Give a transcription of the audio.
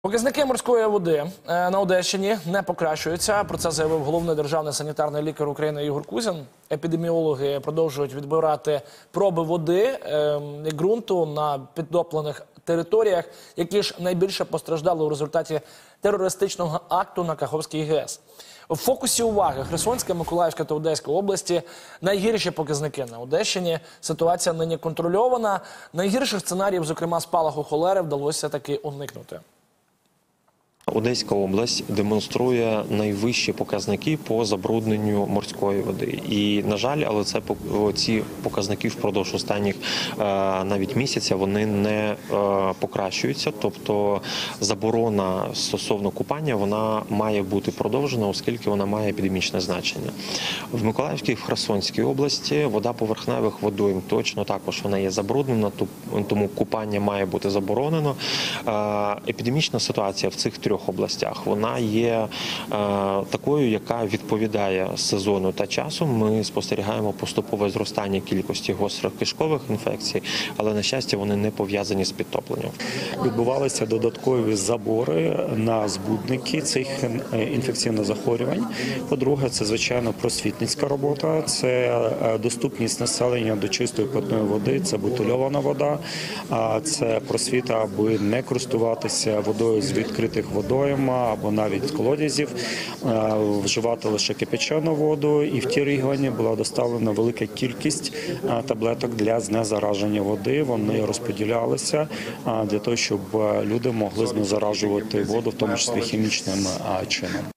Показники морської води на Одещині не покращуються. Про це заявив головний державний санітарний лікар України Ігор Кузін. Епідеміологи продовжують відбирати проби води і ґрунту на підтоплених територіях, які ж найбільше постраждали у результаті терористичного акту на Каховській ГЕС. В фокусі уваги Херсонська, Миколаївська та Одеська області. Найгірші показники на Одещині. Ситуація нині контрольована. Найгірших сценаріїв, зокрема спалаху холери, вдалося таки уникнути. Одеська область демонструє найвищі показники по забрудненню морської води. І, на жаль, але ці показники впродовж останніх навіть місяця вони не покращуються. Тобто заборона стосовно купання вона має бути продовжена, оскільки вона має епідемічне значення. В Миколаївській, в Херсонській області вода поверхневих водойм точно також вона є забруднена, тому купання має бути заборонено. Епідемічна ситуація в цих трьох областях вона є такою, яка відповідає сезону та часу. Ми спостерігаємо поступове зростання кількості гострих кишкових інфекцій, але, на щастя, вони не пов'язані з підтопленням. Відбувалися додаткові забори на збудники цих інфекційних захворювань. По-друге, це, звичайно, просвітницька робота, це доступність населення до чистої питної води, це бутильована вода, це просвіта, аби не користуватися водою з відкритих водойм або навіть з колодязів, вживати лише кипячену воду. І в ті регіоні була доставлена велика кількість таблеток для знезараження води. Вони розподілялися для того, щоб люди могли знезаражувати воду, в тому числі хімічним чином.